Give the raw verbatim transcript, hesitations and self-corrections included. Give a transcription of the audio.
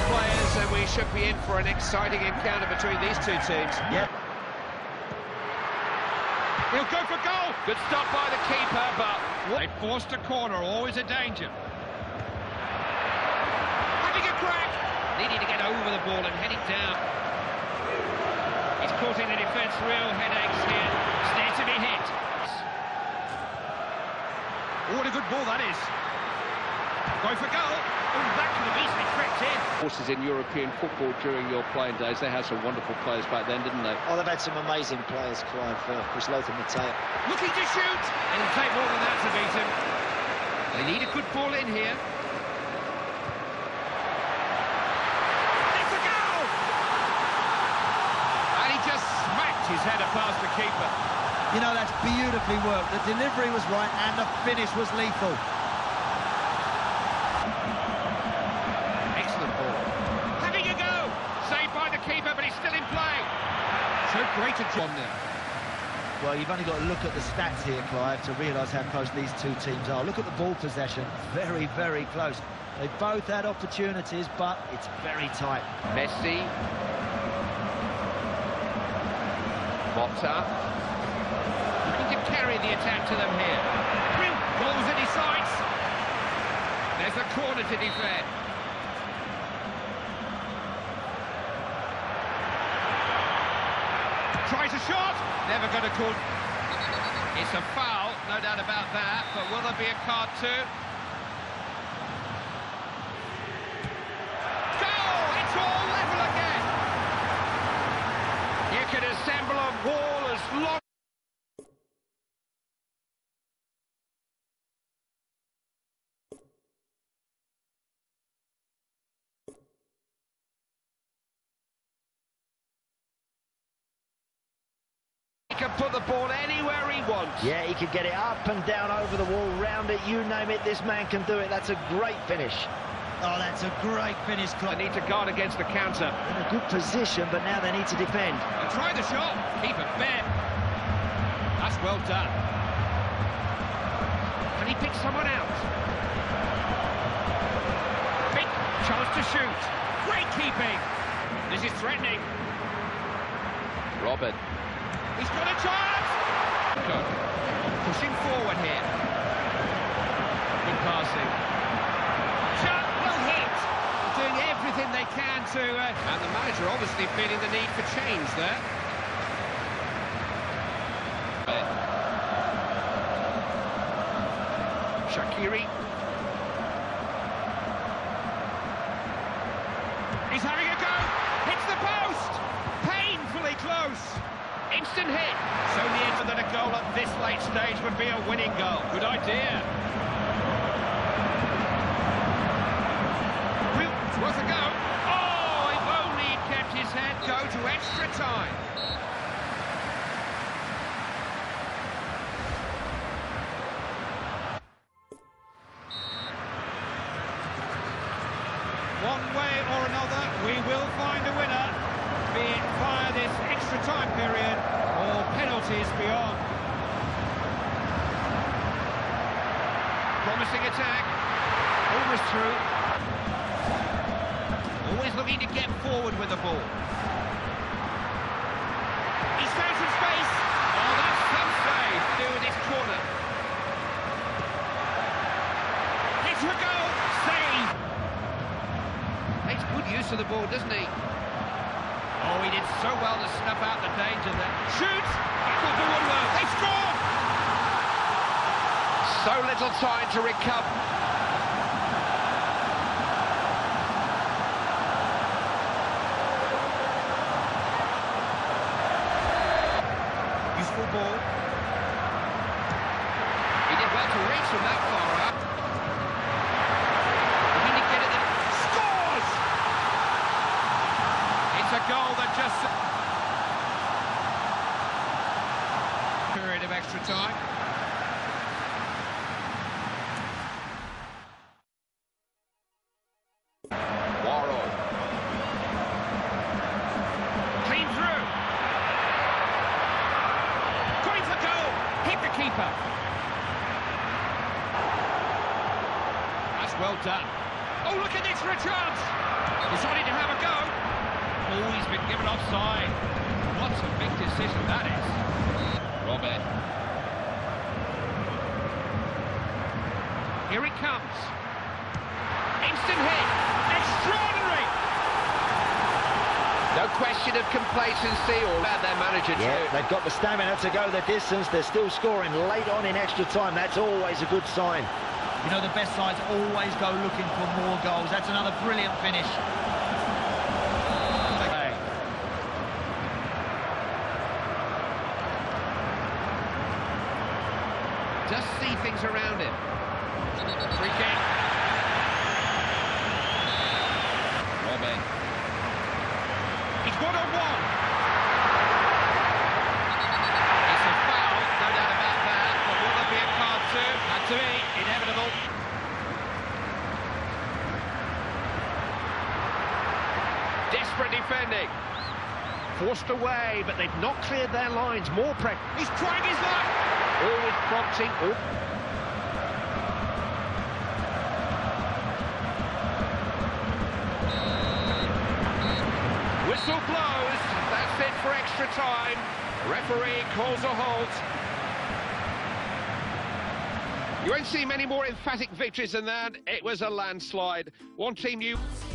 players, and we should be in for an exciting encounter between these two teams. Yep. He'll go for goal. Good stop by the keeper, but they forced a corner, always a danger. Having a crack. Needing to get over the ball and head it down. He's causing the defence real headaches here. It's there to be hit. Oh, what a good ball that is. Going for goal. Oh, that could have easily crept in. Horses in European football during your playing days, they had some wonderful players back then, didn't they? Oh, they've had some amazing players, Clive, for Chris Lothar Mateo. Looking to shoot. It'll take more than that to beat him. They need a good ball in here. It's a goal! And he just smacked his header past the keeper. You know, that's beautifully worked. The delivery was right and the finish was lethal. Excellent ball. Having a go. Saved by the keeper, but he's still in play. So great a job there. Well, you've only got to look at the stats here, Clive, to realise how close these two teams are. Look at the ball possession. Very, very close. They both had opportunities, but it's very tight. Messi. Motta. Looking to carry the attack to them here. Goals in his sights. There's a corner to defend. Tries a shot. Never going to call. It's a foul, no doubt about that. But will there be a card too? Goal! It's all level again. You can assemble a wall as long. He can put the ball anywhere he wants. Yeah, he can get it up and down over the wall, round it, you name it, this man can do it. That's a great finish. Oh, that's a great finish, Clive. They need to guard against the counter. In a good position, but now they need to defend. And try the shot. Keep it fair. That's well done. Can he pick someone out? Big chance to shoot. Great keeping. This is threatening. Robin. He's got a chance! Good. Pushing forward here. Good passing. Shot, well hit! Doing everything they can to... Uh... And the manager obviously feeling the need for change there. Shaqiri. He's having a go! Hits the post! Painfully close! Instant hit. So the end that a goal at this late stage would be a winning goal. Good idea. It's worth a go. Oh, if only he kept his head. Go to extra time. One way or another, we will find a winner. Be it via this extra time period or penalties beyond. Promising attack. Almost through. Always looking to get forward with the ball. He's found some space. Oh, that's some save to do with this corner. It's a goal. Save. Makes good use of the ball, doesn't he? Oh, he did so well to snuff out the danger there. Shoots! Could do one well. They score! So little time to recover. Useful ball. He did well to reach from that far out. Looking to get it in. Scores! It's a goal that just... Period of extra time. Warrow. Clean through. Going for goal. Hit the keeper. That's well done. Oh, look at this for a chance. Decided to have a go. Oh, he's been given offside. What a big decision that is. Robert. Here it comes. Instant hit. Extraordinary. No question of complacency or bad their manager too. Yeah, they've got the stamina to go the distance. They're still scoring late on in extra time. That's always a good sign. You know, the best sides always go looking for more goals. That's another brilliant finish. Okay. Just see things around him. Free kick. Robin. He's one on one. It's a foul, no doubt about that. But will there be a card too? Had to be, inevitable. Desperate defending. Forced away, but they've not cleared their lines. More pressure. He's trying his luck. Always prompting. Oh. Whistle blows. That's it for extra time. Referee calls a halt. You won't see many more emphatic victories than that. It was a landslide. One team knew...